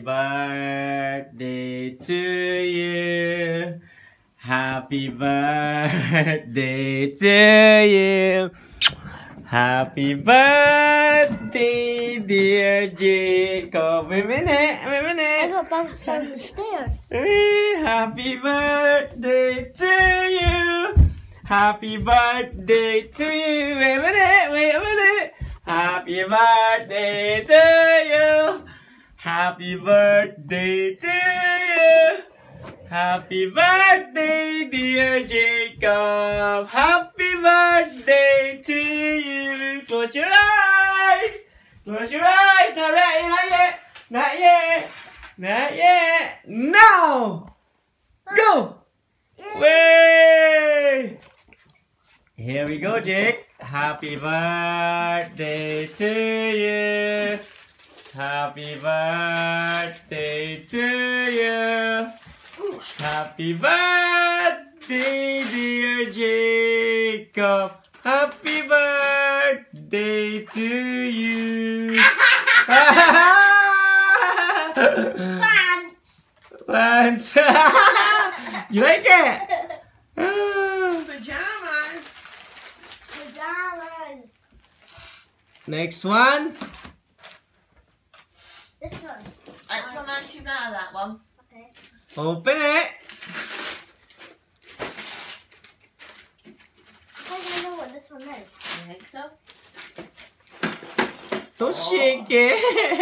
birthday to you. Happy birthday to you. Happy birthday, dear Jacob. Wait a minute. I got bounced down the stairs. Happy birthday to you. Happy birthday to you. Wait a minute. Happy birthday to you. Happy birthday to you. Happy birthday, dear Jacob. Happy birthday to you. Close your eyes. Close your eyes. Not yet. Not yet. Not yet. Now. Go. Way. Here we go, Jake. Happy birthday to you. Happy birthday to you. Happy birthday, dear Jacob. Happy birthday to you. Plants. You like it? Pajamas. Next one. This one. That's from Auntie Ra, that one. Okay. Open it. I don't know what this one is. You think so? Don't shake it.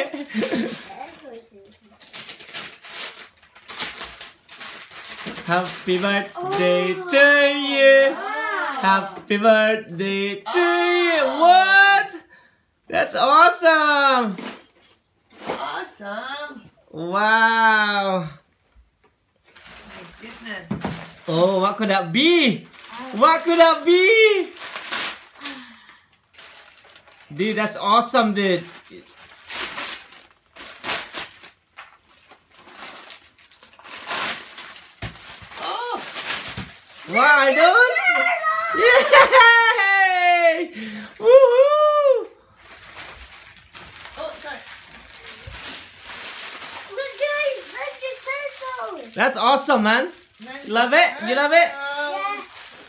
Happy birthday to you. Wow. Happy birthday to you. What? That's awesome. Awesome. Wow. My goodness. Oh, what could that be? What could that be? Dude, that's awesome, dude. Oh. Wow, those? Yay! Woohoo! Oh, sorry. Look, guys, that's your turtle. That's awesome, man. You love it? You love it? Yes.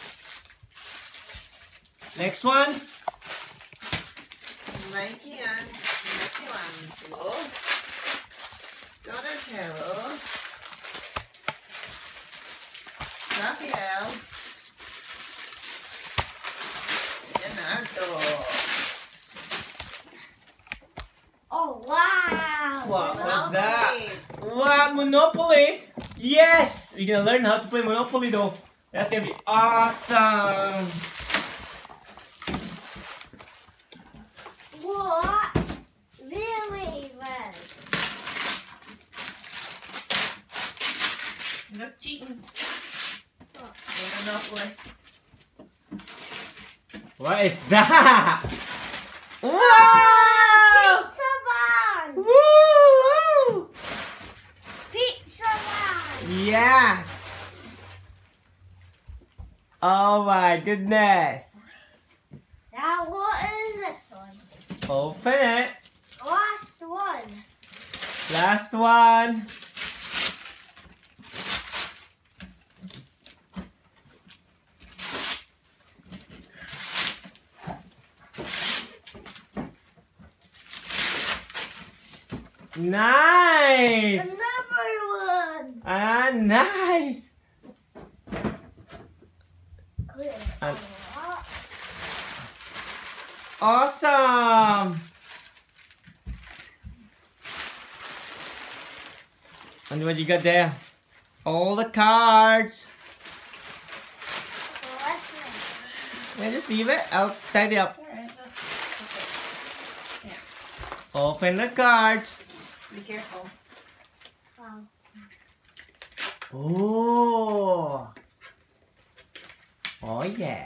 Next one. Mikey and Michelangelo. Donatello. Raphael. Leonardo. Oh, wow. What was Monopoly. that? What? Monopoly? Yes! We're gonna learn how to play Monopoly though. That's gonna be awesome. What? Really, Red? No cheating. Monopoly. What is that? Wow! Pizza man! Woo! Pizza man! Yes! Oh my goodness! Now, what is this one? Open it. Last one. Last one. Nice! Another one. Ah, nice! Clear. And- What? Awesome! And what you got there? All the cards. Yeah, just leave it. I'll tidy up. Alright, okay. Yeah. Open the cards. Be careful. Wow. Oh. Oh yeah.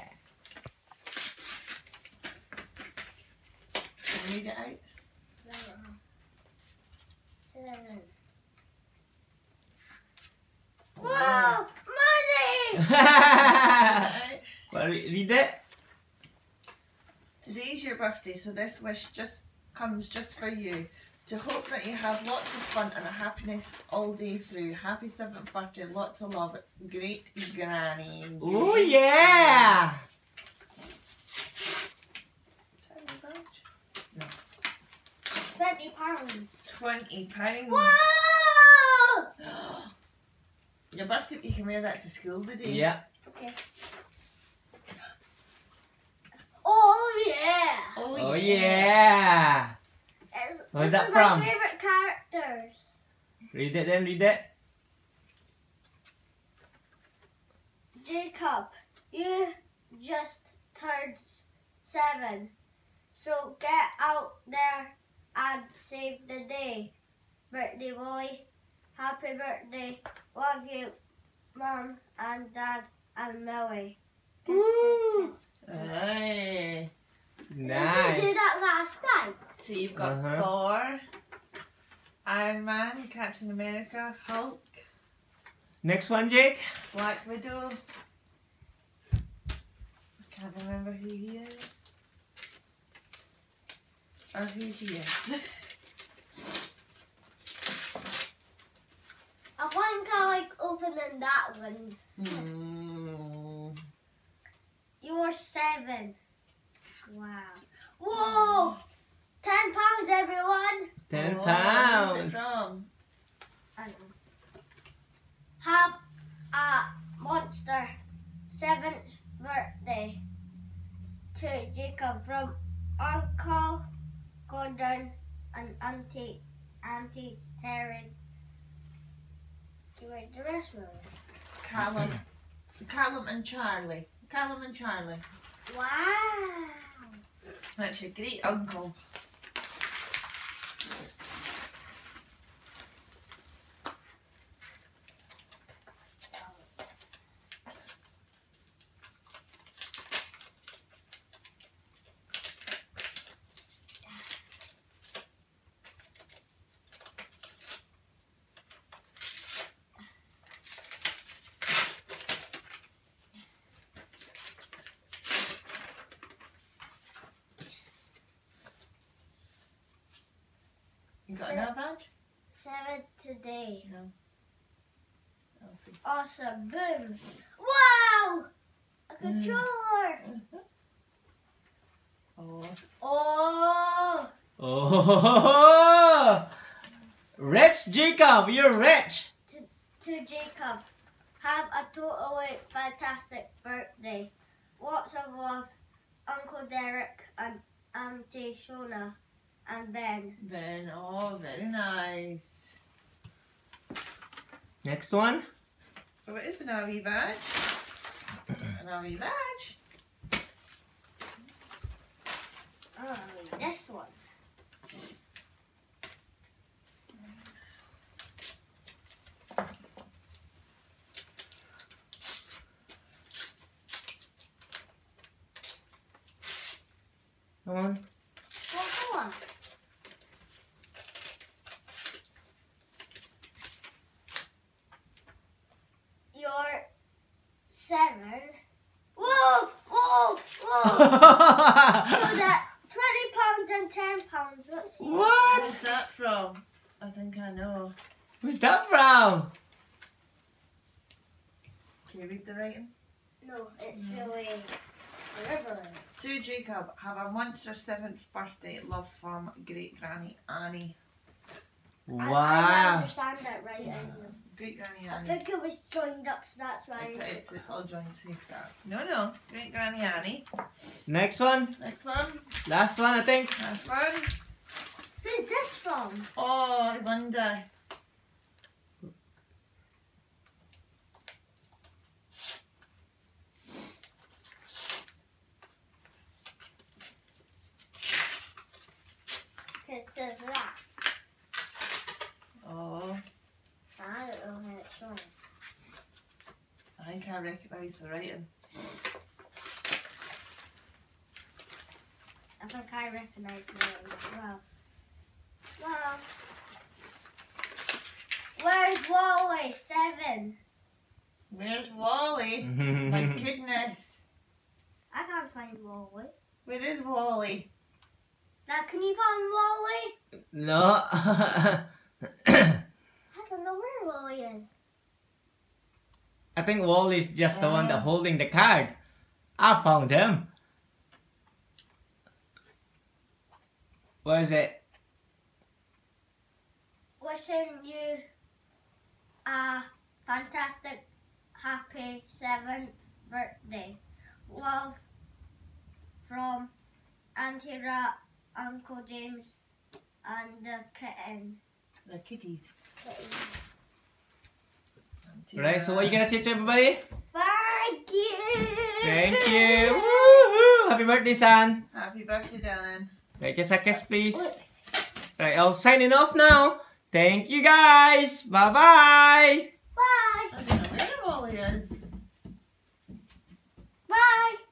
Can you read it out? 7. Whoa! Money! Right. Well, read it. Today's your birthday, so this wish just comes just for you. To hope that you have lots of fun and happiness all day through. Happy 7th birthday, lots of love. Great Granny. Oh yeah! No. £20. £20. Whoa! Your birthday, you can wear that to school today. Yeah. Okay. Oh yeah! Oh yeah! Where's that This is from? my favorite characters. Read it then, read it. Jacob, you just turned 7, so get out there and save the day. Birthday boy, happy birthday. Love you, Mum and Dad and Millie. Kiss, Woo! kiss, Aye. kiss. Did you Nice. do that last night? So you've got Thor, Iron Man, Captain America, Hulk, Next one, Jake. Black Widow. I can't remember who he is. Or who he is. I think I like opening that one. You're 7. Wow. Whoa! £10, everyone. £10. Where's it from? I don't know. Have a monster 7th birthday to Jacob from Uncle Gordon and Auntie Terry. You read the rest of it? Callum and Charlie. Callum and Charlie. Wow. That's your great uncle. You got another badge? 7 today. No. I'll see. Awesome. Boom. Wow. A controller. Oh. Oh. Oh! Rich Jacob, you're rich. To Jacob, have a totally fantastic birthday. Lots of love, Uncle Derek and Auntie Shona and Ben. Ben, oh, very nice. Next one. What is an RV badge? An RV badge? Oh, this one. Come on. Oh, go on. You're 7. Whoa, whoa, whoa. So that £20 and £10. What's he? What? Where's that from? I think I know. Who's that from? Can you read the writing? No, it's really scribbling. To Jacob, have a monster 7th birthday. Love from Great Granny Annie. I Wow. understand that right. Great Granny I Annie. think it was joined up, so that's why. It's all joined together. No. Great Granny Annie. Next one. Next one. Last one, I think. Last one. Who's this from? Oh, I wonder. It says that. Oh, I don't know how it's from. I think I recognise the writing. I think I recognise the name as well. Mom. Where's Wally? 7. Where's Wally? My goodness. I can't find Wally. Where is Wally? Now, can you find Wally? No. I don't know where Wally is. I think Wally's just the one that holding the card. I found him. Where is it? Wishing you a fantastic, happy 7th birthday. Love from Auntie Rat, Uncle James, and the kitten. The kitties. Right, so what are you gonna say to everybody? Thank you! Thank you! Woohoo! Happy birthday, son! Happy birthday, Dylan. Right, kiss a kiss, please. Right, I'm signing off now. Thank you, guys! Bye-bye! Bye! I don't know where Wally is. Bye!